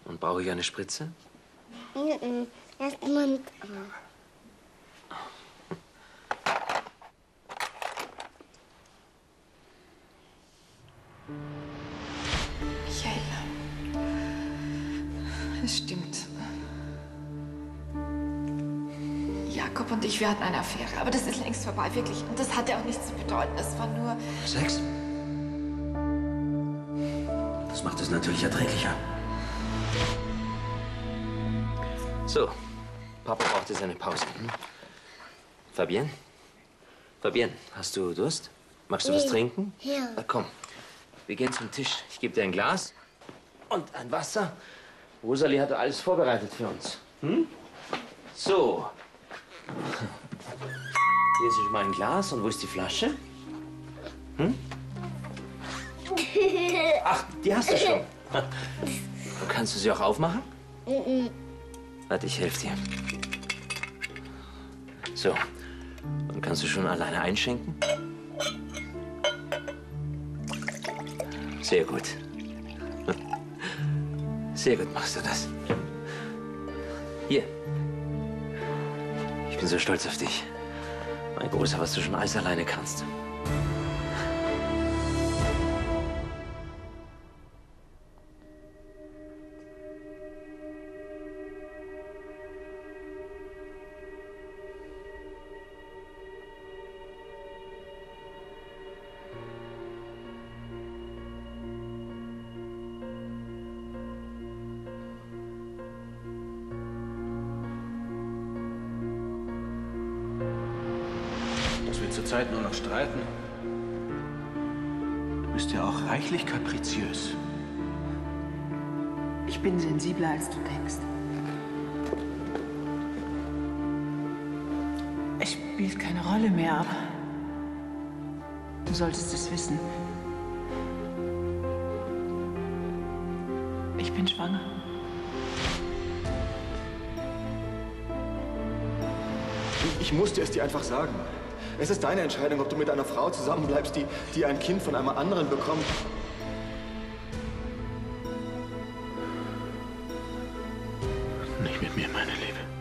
Und brauche ich eine Spritze? Erst Mund. Michael, es stimmt. Jakob und ich, wir hatten eine Affäre. Aber das ist längst vorbei, wirklich. Und das hatte auch nichts zu bedeuten. Das war nur... Sex? Das macht es natürlich erträglicher. So, Papa braucht jetzt eine Pause. Fabienne? Fabienne, hast du Durst? Magst du was trinken? Ja. Na, komm, wir gehen zum Tisch. Ich gebe dir ein Glas und ein Wasser. Rosalie hat alles vorbereitet für uns. So. Hier ist schon mal ein Glas. Und wo ist die Flasche? Ach, die hast du schon. Kannst du sie auch aufmachen? Warte, ich helfe dir. So. Und kannst du schon alleine einschenken? Sehr gut. Sehr gut machst du das. Hier. Ich bin so stolz auf dich. Mein Großer, was du schon alles alleine kannst. Dass wir zurzeit nur noch streiten. Du bist ja auch reichlich kapriziös. Ich bin sensibler, als du denkst. Es spielt keine Rolle mehr, aber du solltest es wissen. Ich bin schwanger. Ich musste es dir einfach sagen. Es ist deine Entscheidung, ob du mit einer Frau zusammenbleibst, die ein Kind von einem anderen bekommt. Nicht mit mir, meine Liebe.